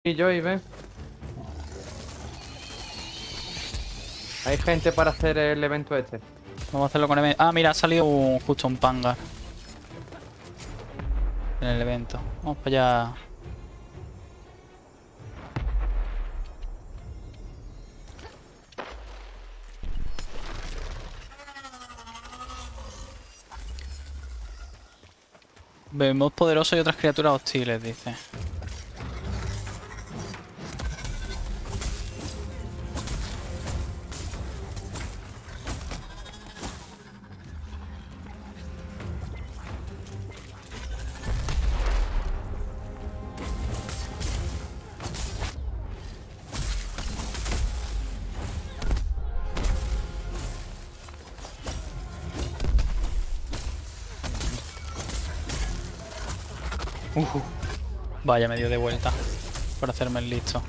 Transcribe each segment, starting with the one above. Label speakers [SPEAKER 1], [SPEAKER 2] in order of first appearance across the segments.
[SPEAKER 1] Y yo, y ven. Hay gente para hacer el evento este.
[SPEAKER 2] Vamos a hacerlo con evento. Ah, mira, ha salido justo un Pangar en el evento. Vamos para allá. Vemos poderosos y otras criaturas hostiles, dice. Vaya, me dio de vuelta por hacerme el listo.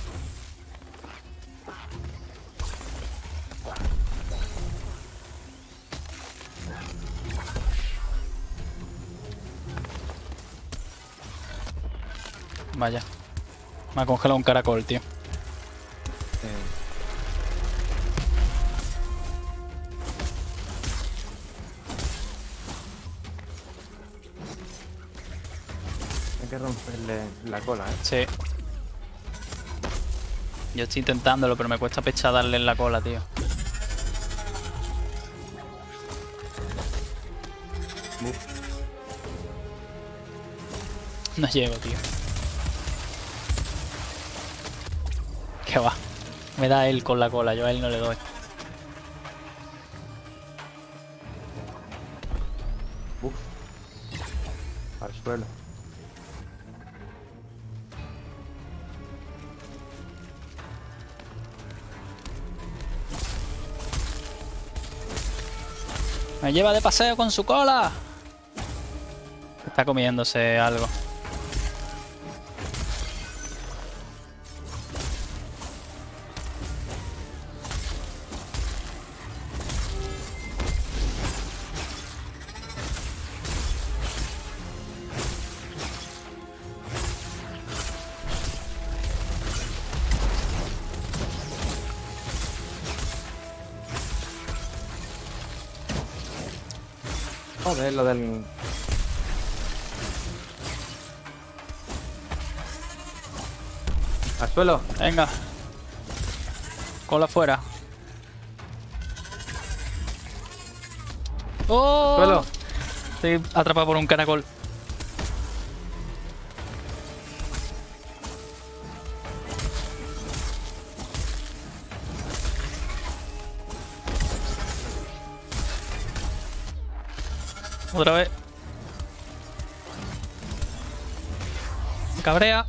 [SPEAKER 2] Vaya. Me ha congelado un caracol, tío.
[SPEAKER 1] Hay que romperle la cola, ¿eh?
[SPEAKER 2] Sí. Yo estoy intentándolo, pero me cuesta pecha darle en la cola, tío. No llego, tío. ¿Qué va? Me da él con la cola, yo a él no le doy.
[SPEAKER 1] Uf. Al suelo.
[SPEAKER 2] ¡Me lleva de paseo con su cola! Está comiéndose algo.
[SPEAKER 1] Joder, lo del... Al suelo.
[SPEAKER 2] Venga. Cola fuera. ¡Oh!
[SPEAKER 1] Suelo.
[SPEAKER 2] Estoy atrapado por un caracol. Otra vez. Me cabrea.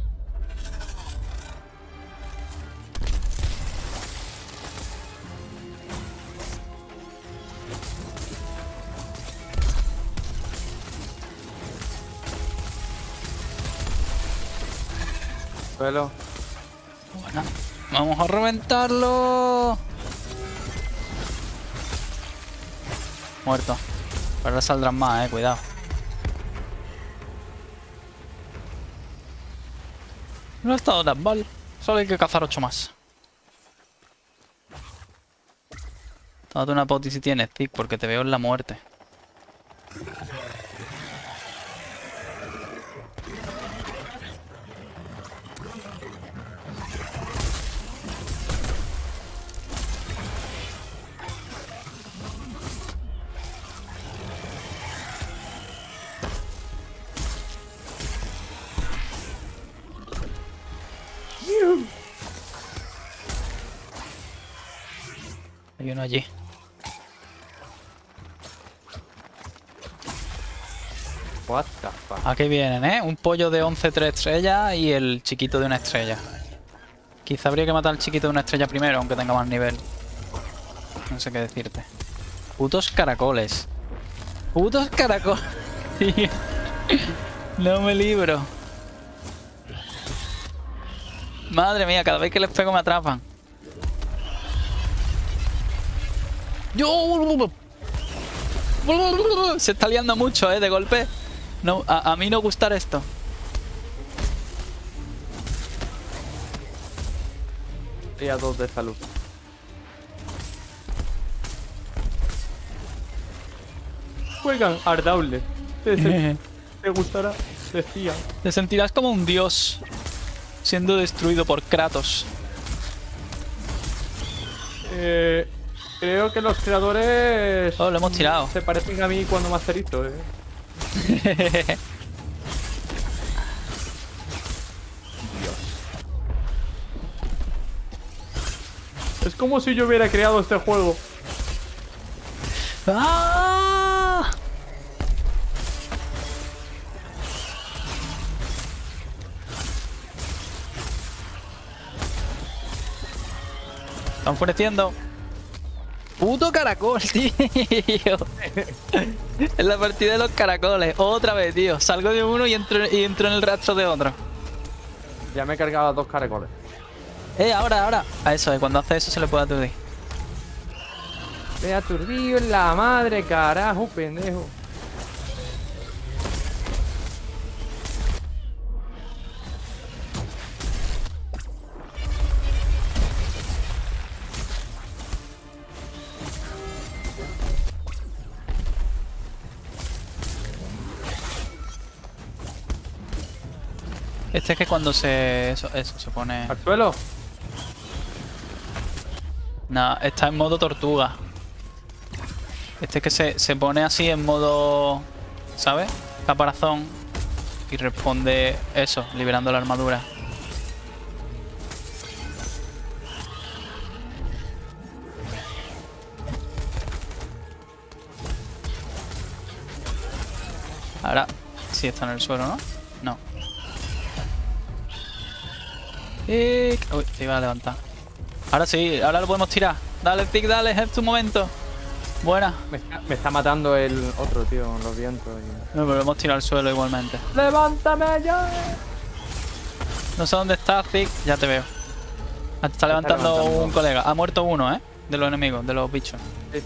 [SPEAKER 1] Suelo.
[SPEAKER 2] Bueno, vamos a reventarlo. Muerto. Pero ahora saldrán más, cuidado. No ha estado tan mal. Solo hay que cazar 8 más. Tómate una poti si tienes, Tic, porque te veo en la muerte. Hay uno allí.
[SPEAKER 1] What the fuck.
[SPEAKER 2] Aquí vienen, ¿eh? Un pollo de 11 3 estrellas y el chiquito de 1 estrella. Quizá habría que matar al chiquito de 1 estrella primero, aunque tenga más nivel. No sé qué decirte. Putos caracoles. Putos caracoles. Tío. No me libro. Madre mía, cada vez que les pego me atrapan. ¡Yo! Se está liando mucho, de golpe. No, a mí no gustar esto.
[SPEAKER 1] Y a 2 de salud. Juegan Ardaule. Te gustará, decía.
[SPEAKER 2] Te sentirás como un dios siendo destruido por Kratos.
[SPEAKER 1] Creo que los creadores...
[SPEAKER 2] Oh, lo hemos tirado.
[SPEAKER 1] Se parecen a mí cuando masterito, Es como si yo hubiera creado este juego.
[SPEAKER 2] ¡Ah! Está enfureciendo. Puto caracol, tío. En la partida de los caracoles. Otra vez, tío. Salgo de uno y entro en el rastro de otro.
[SPEAKER 1] Ya me he cargado a 2 caracoles.
[SPEAKER 2] Ahora. A eso, cuando hace eso se le puede aturdir.
[SPEAKER 1] Me aturdido en la madre, carajo, pendejo.
[SPEAKER 2] Este es que cuando se... Eso se pone...
[SPEAKER 1] ¿Al suelo?
[SPEAKER 2] No, está en modo tortuga. Este es que se pone así en modo... ¿Sabes? Caparazón. Y responde eso, liberando la armadura. Ahora sí está en el suelo, ¿no? No. Uy, te iba a levantar. Ahora sí, ahora lo podemos tirar. Dale, Pic, dale, es tu momento. Buena.
[SPEAKER 1] Me está matando el otro, tío, los vientos.
[SPEAKER 2] No, pero lo hemos tirado al suelo igualmente.
[SPEAKER 1] ¡Levántame ya!
[SPEAKER 2] No sé dónde estás, Pic. Ya te veo. Está levantando un colega. Ha muerto uno, ¿eh? De los enemigos, de los bichos.
[SPEAKER 1] Sí.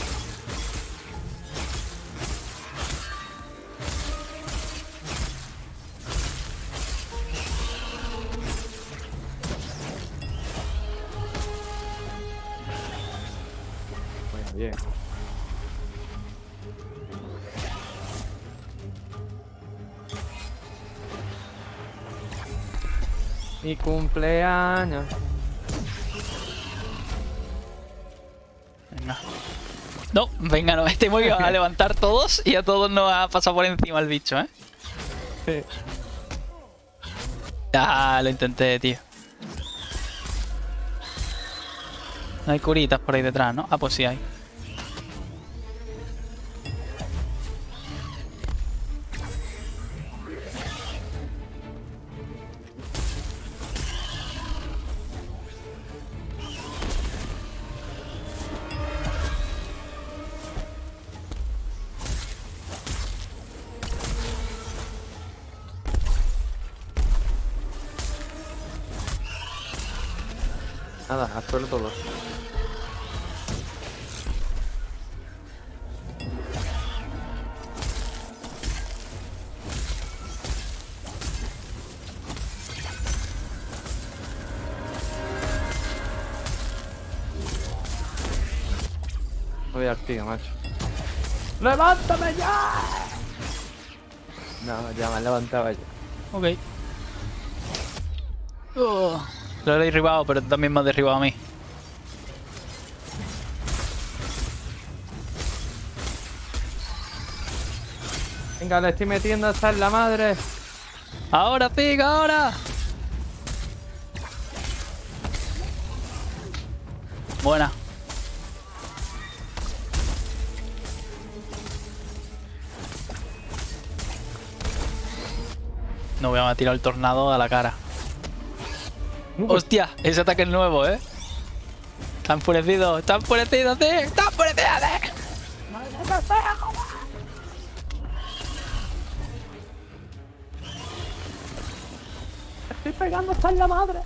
[SPEAKER 1] Bien. Mi cumpleaños.
[SPEAKER 2] Venga. No, venga, no. Este hemos ido a levantar todos y a todos nos ha pasado por encima el bicho, ¿eh?
[SPEAKER 1] Sí.
[SPEAKER 2] Ah, lo intenté, tío. No hay curitas por ahí detrás, ¿no? Ah, pues sí hay.
[SPEAKER 1] Nada, al suelo todo. Voy al tío, macho. ¡Levántame ya! No, ya me levantaba ya.
[SPEAKER 2] Ok. Lo he derribado, pero también me ha derribado a mí.
[SPEAKER 1] Venga, le estoy metiendo hasta en la madre.
[SPEAKER 2] ¡Ahora, Pig, ahora! Buena. No voy a tirar el tornado a la cara. ¡Hostia! Ese ataque es nuevo, ¿eh? Está enfurecido, tío. ¡Está enfurecido, tío!
[SPEAKER 1] Estoy pegando hasta en la madre.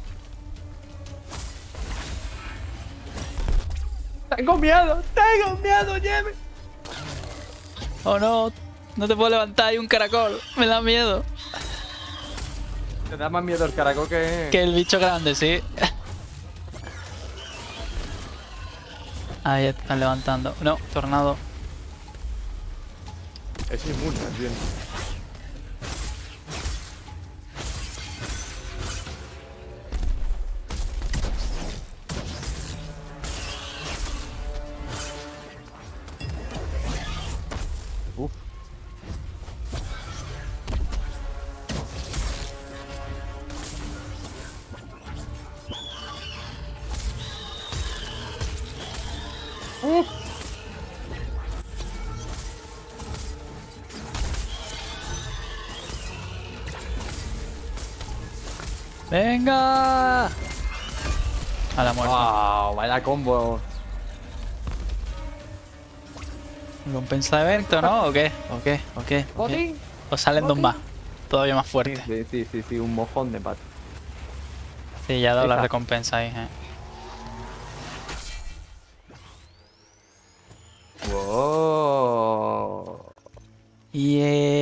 [SPEAKER 1] Tengo miedo, Jimmy.
[SPEAKER 2] Oh no, no te puedo levantar, hay un caracol. Me da miedo.
[SPEAKER 1] Te da más miedo el caracol que...
[SPEAKER 2] Que el bicho grande, sí. Ahí están levantando. No, tornado.
[SPEAKER 1] Es inmune, es bien. Uf.
[SPEAKER 2] ¡Venga! A la muerte.
[SPEAKER 1] Wow, vaya combo.
[SPEAKER 2] ¿Compensa de evento, no? ¿O qué? ¿O qué? ¿O qué? ¿O qué?
[SPEAKER 1] Botín.
[SPEAKER 2] ¿O salen dos más? Todavía más fuerte.
[SPEAKER 1] Sí, un mojón de pato.
[SPEAKER 2] Sí, ya ha dado la
[SPEAKER 1] Fija.
[SPEAKER 2] recompensa ahí,
[SPEAKER 1] Wow.
[SPEAKER 2] Yeah.